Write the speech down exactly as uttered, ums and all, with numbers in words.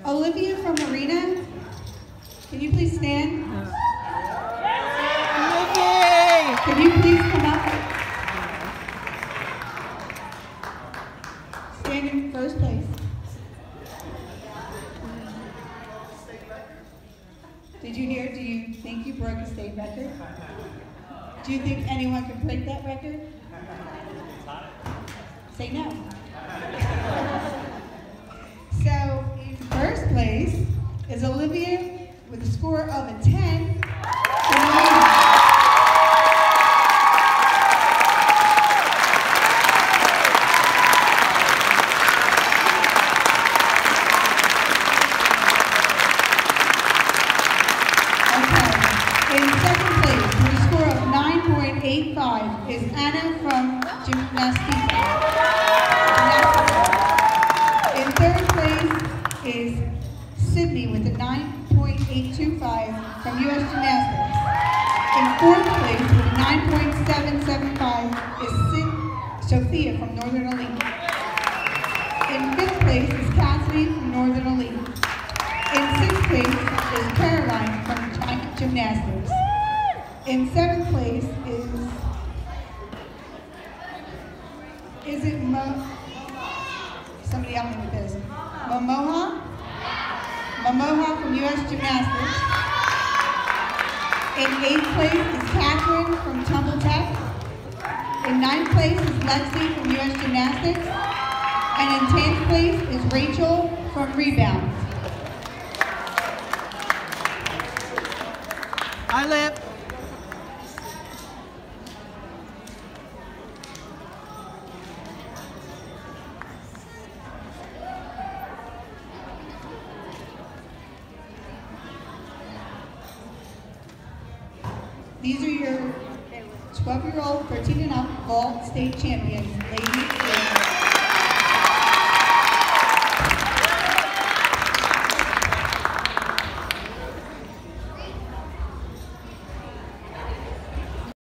Olivia from Marina, can you please stand? Olivia! Can you please come up? Stand in first place. Did you hear? Do you think you broke a state record? Do you think anyone could break that record? Say no. So, in first place is Olivia with a score of a ten. In second place, with a score of nine point eight five, is Anna from Gymnastics. In third place is Sydney with a nine point eight two five from U S Gymnastics. In fourth place with a nine point seven seven five is Sid Sophia from Northern Elite. In fifth place is Cassidy from Northern Elite. In sixth place is Caroline from Giant Gymnastics. In seventh place is, is it Mo, somebody help me with this, Momoha? Momoha from U S Gymnastics. In eighth place is Catherine from Tumble Tech. In ninth place is Lexi from U S Gymnastics. And in tenth place is Rachel from Rebound. Hi, Lip. These are your twelve-year-old, thirteen and up vault state champions, ladies.